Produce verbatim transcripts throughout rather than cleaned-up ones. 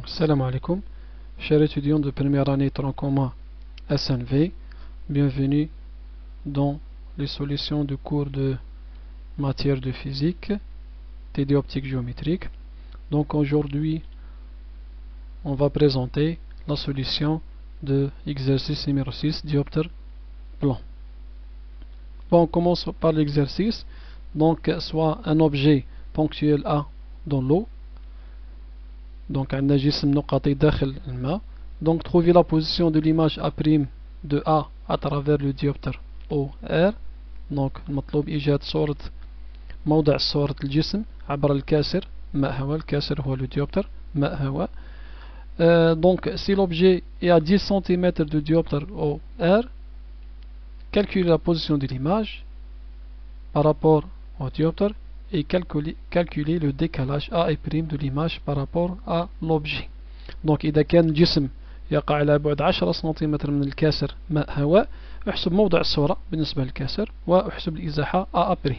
Donc, salam alaikum, chers étudiants de première année tronc commun S N V, bienvenue dans les solutions du cours de matière de physique, T D optique géométrique. Donc aujourd'hui, on va présenter la solution de l'exercice numéro six, dioptre plan. Bon, on commence par l'exercice. Donc, soit un objet ponctuel A dans l'eau. Donc, un جسم نقطي داخل الماء. Donc, trouver la position de l'image A' de A à travers le dioptre O R. Donc, المطلوب إيجاد صورة موضع صورة الجسم عبر الكاسر ماء هواء. الكاسر هو le dioptre ماء هواء. Euh, donc, si l'objet est à dix centimètres du dioptre O R, calculez la position de l'image par rapport au dioptre et calculer, calculer le décalage A' de l'image par rapport à l'objet. Donc إذا كان الجسم يقع على بعد عشرة سنتيمتر من الكاسر ماء هواء، احسب موضع الصورة بالنسبة للكاسر واحسب الإزاحة A'.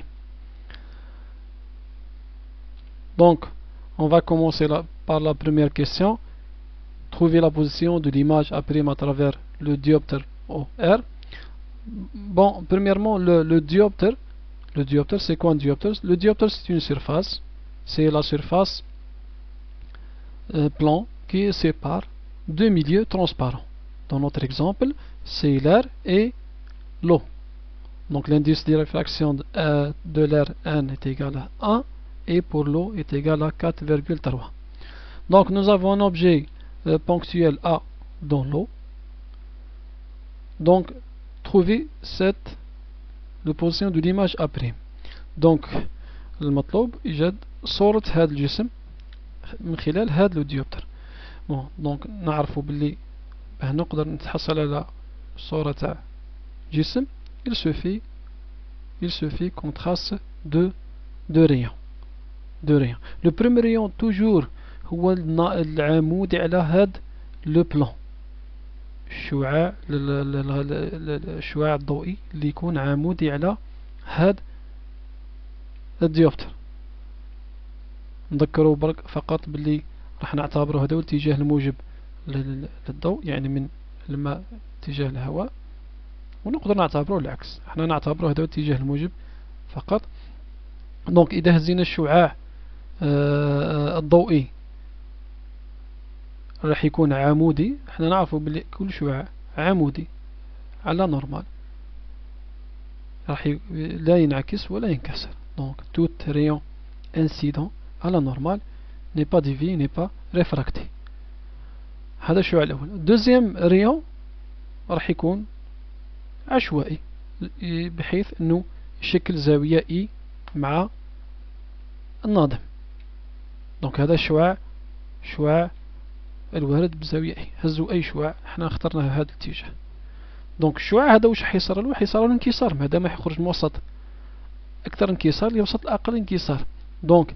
Donc on va commencer la, par la première question. Trouver la position de l'image A' à travers le dioptre O R. Bon, premièrement, le, le dioptre Le dioptre, c'est quoi un dioptre? Le dioptre, c'est une surface. C'est la surface euh, plan qui sépare deux milieux transparents. Dans notre exemple, c'est l'air et l'eau. Donc l'indice de réfraction de, euh, de l'air N est égal à un et pour l'eau est égal à quatre virgule trois. Donc nous avons un objet euh, ponctuel A dans l'eau. Donc trouver cette la position de l'image A'. Donc المطلوب إيجاد صورة هذا الجسم من خلال هذا الديوبتر. bon donc نعرفوا باللي باه نقدر نتحصل على صورة تاع جسم il suffit il suffit qu'on trace deux deux rayons deux rayons. Le premier rayon toujours هو العمودي على هذا le plan. الشعاع الشعاع الضوئي اللي يكون عمودي على هذا الديوبتر. نذكروا برك فقط باللي راح نعتبره هذا الاتجاه الموجب للضوء، يعني من الماء اتجاه الهواء، ونقدر نعتبره العكس، احنا نعتبره هذا الاتجاه الموجب فقط. دونك اذا هزينا الشعاع آه الضوئي راح يكون عمودي. احنا نعرفوا بلي كل شعاع عمودي على نورمال راح ي... لا ينعكس ولا ينكسر. donc tout rayon incident à la normale n'est pas dévié, n'est pas réfracté. هذا الشعاع الأول. deuxième rayon راح يكون عشوائي بحيث انه يشكل زاوية اي مع الناظم. donc هذا الشعاع شعاع الوارد بزاوية اي. هزوا اي شعاع، احنا اخترنا هذا الاتجاه. دونك الشعاع هذا واش حيصير له؟ حيصير له انكسار، ما دام يخرج من وسط اكثر انكسار لوسط الاقل انكسار. دونك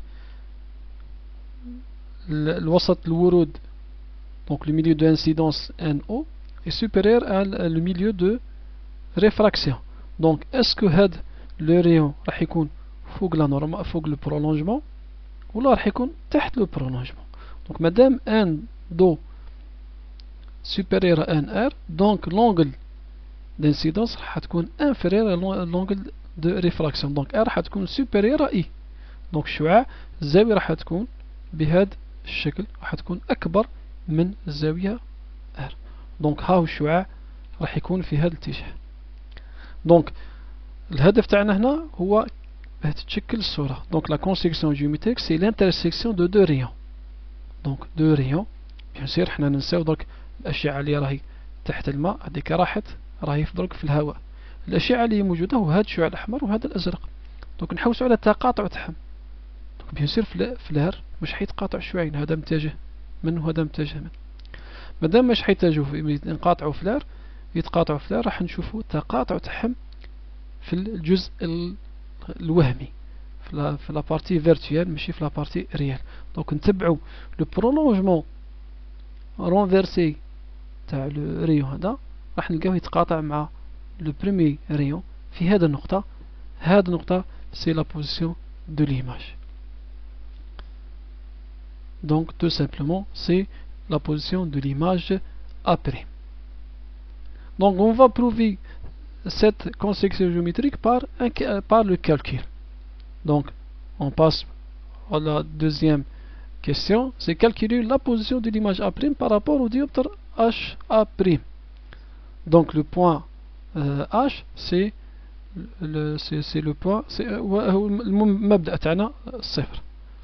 الوسط الورود دونك le milieu d'incidence N O est supérieur à le milieu de réfraction. donc est-ce que هذا le rayon راح يكون فوق لا نورمال فوق le prolongement ولا راح يكون تحت le prolongement؟ donc مادام N do supérieur à N R, donc l'angle d'incidence راح تكون inférieur à l'angle de réfraction. donc R راح تكون supérieur à I. donc الشعاع الزاوية راح تكون بهذا الشكل، راح تكون أكبر من الزاوية R. donc ها هو الشعاع راح يكون في هذا الاتجاه. donc الهدف تاعنا هنا هو باه تتشكل الصورة. donc la construction géométrique c'est l'intersection de deux rayons. donc deux rayons bien sûr حنا ننساو درك الأشعة اللي راهي تحت الماء هذيك راحت راهي في درك في الهواء. الأشعة اللي موجودة هو هذا الشعاع الأحمر وهذا الأزرق. دونك نحوسوا على التقاطع تاعهم. دونك بيان سير في الهر مش حيتقاطع الشعاعين، هذا متجه من وهذا متجه من. مادام مش حيتجهوا ينقاطعوا في الهر يتقاطعوا في الهر راح نشوفوا التقاطع تاعهم في الجزء الوهمي في لا بارتي فيرتوال ماشي في لا بارتي ريال. دونك نتبعوا لو برولونجمون رونفيرسي تاع لو ريون هذا راح نلقاوه يتقاطع مع لو بريمي ريون في هذه النقطة. هذه النقطة سي لا بوزيسيون دو ليماج. donc tout simplement c'est la position de l'image A'. Donc on va prouver cette construction géométrique par, un, par le calcul. Donc on passe à la deuxième question, c'est calculer la position de l'image A' par rapport au dioptre H A'. Donc le point euh, H c'est le, c'est le point, c'est المبدأ تاعنا صفر.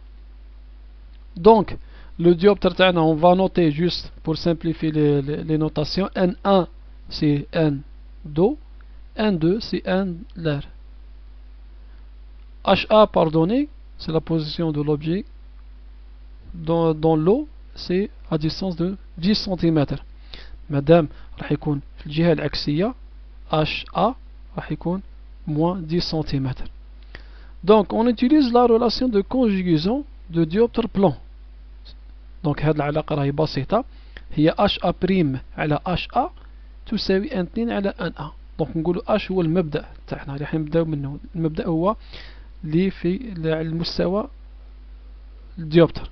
Donc le dioptre تاعنا, on va noter juste pour simplifier les, les, les notations, N un c'est N do, N deux c'est N l'air. H A, pardonnez, c'est la position de l'objet dans, dans l'eau, c'est à distance de dix centimètres. مادام راح يكون في الجهة العكسية H A راح يكون moins dix centimètres. Donc on utilise la relation de conjugaison de dioptre plan. Donc هذه العلاقة راهي بسيطة, هي H A' على H A تساوي N اثنين على N A. دونك نقولوا H هو المبدأ تاعنا اللي حنبداو منه. المبدأ هو اللي في المستوى الديوبتر.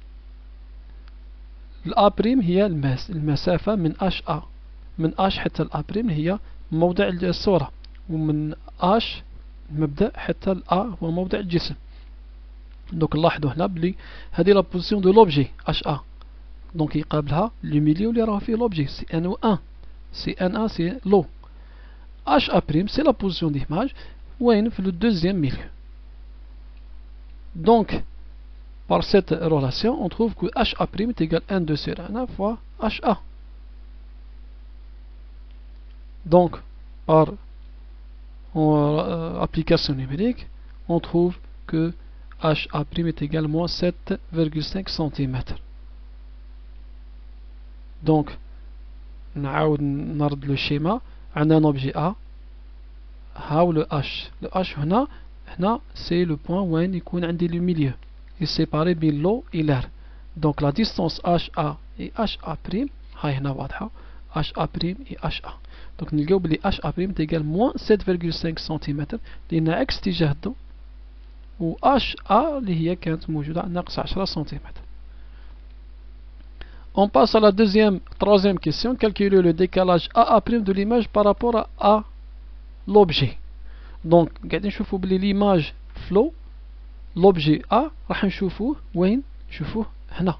الأ بريم هي المسافة من H A, من H حتى الأ بريم هي موضع الصورة, ومن H المبدأ حتى الأ هو موضع الجسم. دونك نلاحظوا هنا بلي هذه لا بوزيسيون دو لوبجي H A. دونك يقابلها لو ميليو اللي راه فيه لوبجي سي N واحد, سي N un سي لو. H A prime c'est la position d'image وين في le deuxième milieu. Donc par cette relation on trouve que H A prime est égal à N deux sur N un fois H A. Donc par euh, application numérique on trouve que H A prime est égal à moins sept virgule cinq centimètres. Donc نعاود نرد le schéma. عندنا un objet A, هاو le H. le H هنا هنا c'est le point وين يكون عندي le milieu, il est séparé بين l'eau et l'air. donc la distance H A et H A prime هاي هنا واضحة, H A prime et H A. donc نلقاو بلي H A prime تيجال moins sept virgule cinq centimètres لأن عكس اتجاه الضوء, و H A اللي هي كانت موجودة ناقص عشرة سنتيمتر. On passe à la deuxième, troisième question. Calculer le décalage A' de l'image par rapport à, à l'objet. Donc, قاعدين نشوفوا بلي l'image flow, l'objet A راح نشوفوه وين؟ نشوفوه هنا.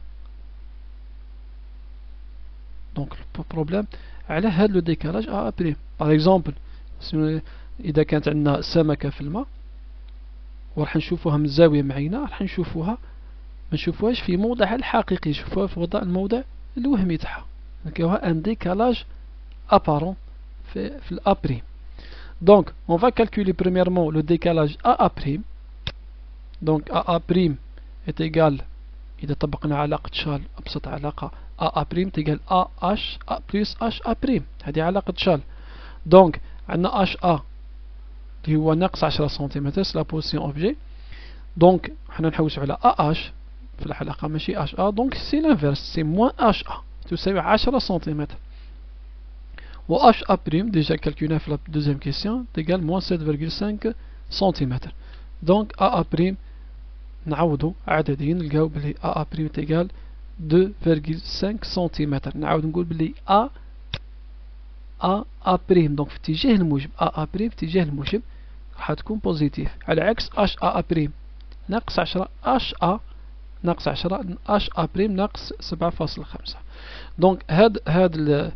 Donc le problème على هذا le décalage A'. Par exemple, إذا كانت عندنا سمكة في الماء وراح نشوفوها من زاوية معينة, راح نشوفوها ما نشوفوهاش في موضعها الحقيقي, نشوفوها في وضع الموضع الوهمي تاعها, نلقاوها ان ديكالاج apparent في, في الأ بريم. donc on va calculer premièrement le décalage A A'. donc A A' est égal, إذا طبقنا علاقة شال, أبسط علاقة A A' تيجال A H A plus H A', هذه علاقة شال. donc عندنا H A اللي هو ناقص عشرة سنتيمتر, c'est la position objet. donc حنا نحوسوا على A H في الحلقة ماشي H A, donc c'est l'inverse, c'est moins H A تساوي عشرة سنتيمتر. و H A' déjà calculé في la deuxième question تيجال moins sept virgule cinq centimètres. donc A A' نعوضوا عددين نلقاو بلي A A' تيجال deux virgule cinq centimètres. نعاود نقول بلي A A A', donc في اتجاه الموجب A A' في اتجاه الموجب راح تكون بوزيتيف, على عكس H A A' ناقص عشرة H A ناقص عشرة H A' ناقص سبعة فاصلة خمسة. دونك هاد هاد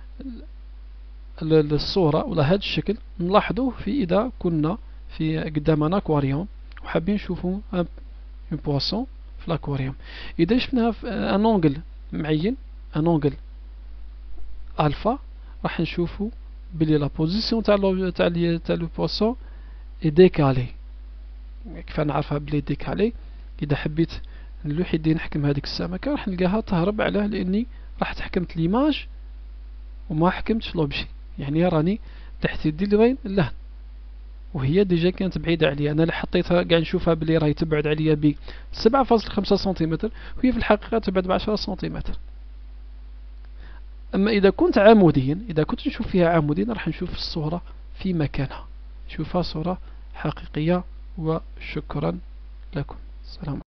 الصورة ولا هاد الشكل نلاحظوه في إذا كنا في قدامنا اكواريوم وحابين نشوفوا ان بواسون في الاكواريوم. إذا شفناها في ان اونغل معين, ان اونغل الفا, راح نشوفوا بلي لا بوزيسيون تاع تاع تاع لو بواسون اي ديكالي. كيف نعرفها بلي ديكالي؟ إذا حبيت نلوح يدي نحكم هذيك السمكة راح نلقاها تهرب, عليه لأني راح تحكمت ليماج وما حكمتش لوبجي, يعني راني تحت يدي لوين اللهن, وهي ديجا كانت بعيدة عليا. أنا اللي حطيتها قاعد نشوفها بلي راهي تبعد عليا ب سبعة فاصلة خمسة سنتيمتر, وهي في الحقيقة تبعد ب عشرة سنتيمتر. أما إذا كنت عموديا, إذا كنت نشوف فيها عموديا راح نشوف الصورة في مكانها, نشوفها صورة حقيقية. وشكرا لكم. سلام.